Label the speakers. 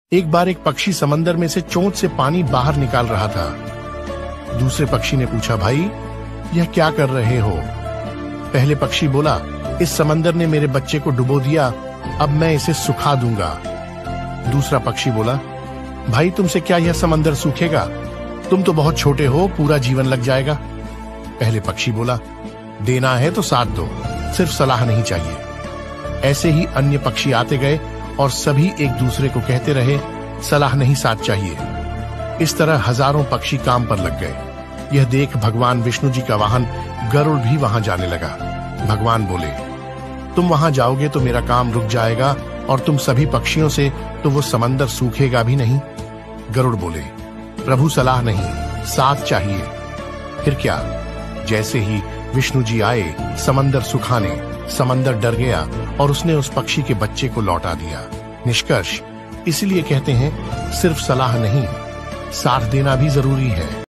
Speaker 1: एक बार एक पक्षी समंदर में से चोंच से पानी बाहर निकाल रहा था। दूसरे पक्षी ने पूछा, भाई यह क्या कर रहे हो? पहले पक्षी बोला, इस समंदर ने मेरे बच्चे को डुबो दिया, अब मैं इसे सुखा दूंगा। दूसरा पक्षी बोला, भाई तुमसे क्या यह समंदर सूखेगा? तुम तो बहुत छोटे हो, पूरा जीवन लग जाएगा। पहले पक्षी बोला, देना है तो साथ दो, सिर्फ सलाह नहीं चाहिए। ऐसे ही अन्य पक्षी आते गए और सभी एक दूसरे को कहते रहे, सलाह नहीं साथ चाहिए। इस तरह हजारों पक्षी काम पर लग गए। यह देख भगवान विष्णु जी का वाहन गरुड़ भी वहां जाने लगा। भगवान बोले, तुम वहां जाओगे तो मेरा काम रुक जाएगा और तुम सभी पक्षियों से तो वो समंदर सूखेगा भी नहीं। गरुड़ बोले, प्रभु सलाह नहीं, साथ चाहिए। फिर क्या, जैसे ही विष्णु जी आए समंदर सुखाने, समंदर डर गया और उसने उस पक्षी के बच्चे को लौटा दिया। निष्कर्ष, इसलिए कहते हैं सिर्फ सलाह नहीं, साथ देना भी जरूरी है।